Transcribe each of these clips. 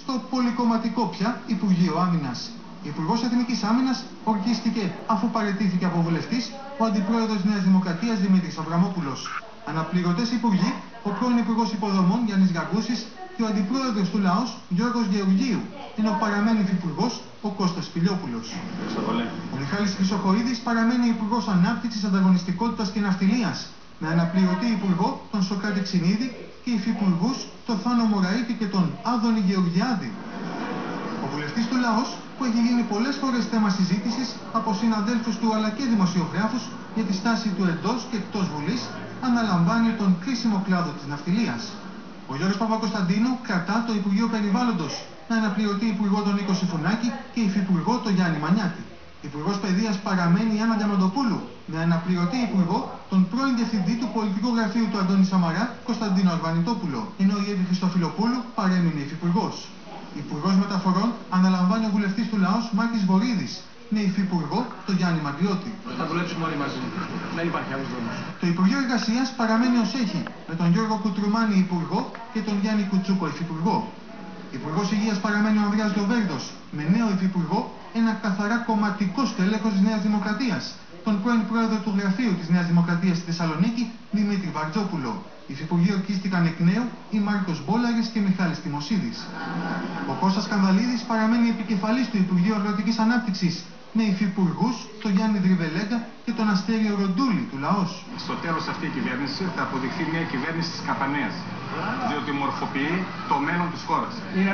στο πολυκομματικό πια Υπουργείο Άμυνας. Υπουργός Εθνικής Άμυνας ορκίστηκε αφού παραιτήθηκε από βουλευτής ο Αντιπρόεδρος Νέας Δημοκρατίας Δημήτρης Αβραμόπουλος. Αναπληρωτές υπουργοί, ο πρώην Υπουργός Υποδομών Γιάννης Γαγκούσης και ο Αντιπρόεδρος του Λαός Γιώργος Γεωργίου, ενώ παραμένει υφυπουργός ο Κώστας Πηλιόπουλος. Ο Μιχάλης Χρυσοχοΐδης παραμένει Υπουργός Ανάπτυξης, Ανταγωνιστικότητας και Ναυτιλίας, με αναπληρωτή υπουργό τον Σωκράτη Ξινίδη και υφυπουργούς τον Θάνο Μωραήτη και τον Άδωνη Γεωργιάδη. Ο βουλευτής του Λαός, που έχει γίνει πολλές φορές θέμα συζήτησης από συναδέλφους του αλλά και δημοσιογράφους για τη στάση του εντός και εκτός Βουλής, αναλαμβάνει τον κρίσιμο κλάδο της ναυτιλίας. Ο Γιώργος Παπακοσταντίνου κρατά το Υπουργείο Περιβάλλοντος, με αναπληρωτή υπουργό τον Νίκο Συφουνάκη και υφυπουργό τον Γιάννη Μανιάτη. Υπουργός Παιδείας παραμένει η Άννα Διαμαντοπούλου, με αναπληρωτή υπουργό τον πρώην διευθυντή του πολιτικού γραφείου του Αντώνη Σαμαρά, Κωνσταντίνο Αρβανιτόπουλο, ενώ η Εύη Χριστοφιλοπούλου παρέμεινε υφυπουργός. Υπουργός Μεταφορών αναλαμβάνει ο βουλευτής του Λαός Μάκης Βορίδης, με υφυπουργό τον Γιάννη Μαντιώτη. Θα δουλέψουμε όλοι μαζί. Δεν υπάρχει άλλος δρόμος. Το Υπουργείο Εργασίας παραμένει ως έχει, με τον Γιώργο Κουτρουμάνη υπουργό και τον Γιάννη Κουτσούκο υφυπουργό. Υπουργός Υγείας παραμένει ο Ανδρέας Λοβέρδος, με νέο υφυπουργό ένα καθαρά κομματικό στέλεχος της Νέας Δημοκρατίας, τον πρώην πρόεδρο του Γραφείου της Νέας Δημοκρατίας στη Θεσσαλονίκη, Δημήτρη Βαρτζόπουλο. Οι υφυπουργοί ορκίστηκαν εκ νέου οι Μάρκος Μπόλαρης και Μιχάλης Τιμοσίδης. Ο Κώστας Κανδαλίδης παραμένει επικεφαλής του Υπουργείου Αγροτικής Ανάπτυξης, με υφυπουργούς τον Γιάννη Δριβελέγκα και τον Αστέριο Ροντούλη του Λαός. Στο τέλος αυτή η κυβέρνηση θα αποδειχθεί μια κυβέρνηση της καπανέας, διότι μορφοποιεί το μέλλον της χώρας.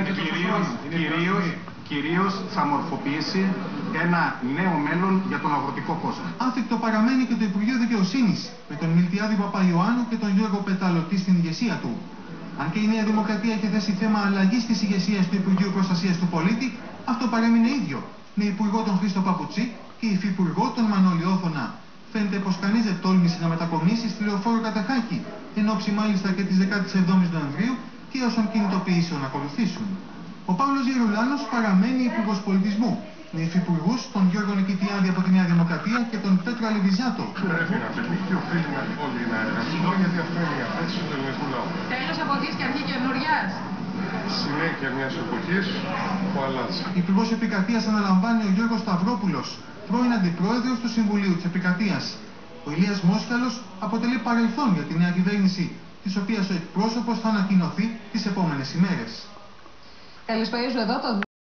Κυρίως θα μορφοποιήσει ένα νέο μέλλον για τον αγροτικό κόσμο. Άθικτο παραμένει και το Υπουργείο Δικαιοσύνης, με τον Μιλτιάδη Παπαϊωάννου και τον Γιώργο Πεταλωτή στην ηγεσία του. Αν και η Νέα Δημοκρατία έχει θέσει θέμα αλλαγής της ηγεσίας του Υπουργείου Προστασίας του Πολίτη, αυτό παρέμεινε ίδιο, με υπουργό τον Χρήστο Παπουτσί και υφυπουργό τον Μανώλη Όθωνα. Φαίνεται πως κανείς δεν τόλμησε να μετακομίσει στη Λεωφόρο Κατεχάκη, εν ώψη μάλιστα και της 17ης Νοεμβρίου και όσων κινητοποιήσεων ακολουθήσουν. Ο Παύλος Γερουλάνος παραμένει υπουργός πολιτισμού, με υφυπουργούς τον Γιώργο Νικητιάδη από τη Νέα Δημοκρατία και τον Πέτρο Αλιβιζάτο. Πρέπει να πετύχει και οφείλουμε όλοι να εργαστούμε, γιατί αυτό είναι η απέτηση του ελληνικού λαού. Τέλος εποχής και αρχή καινούριας. Συνέχεια μιας εποχής που αλλάζει. Υπουργός Επικρατείας αναλαμβάνει ο Γιώργος Σταυρόπουλος, πρώην αντιπρόεδρος του Συμβουλίου της Επικρατείας. Ο Ηλίας Μόσχαλος αποτελεί παρελθόν για τη νέα κυβέρνηση, της οποίας ο εκπρόσωπος θα ανακοινωθεί τις επόμενες ημέρες. Καλησπέριζω εδώ το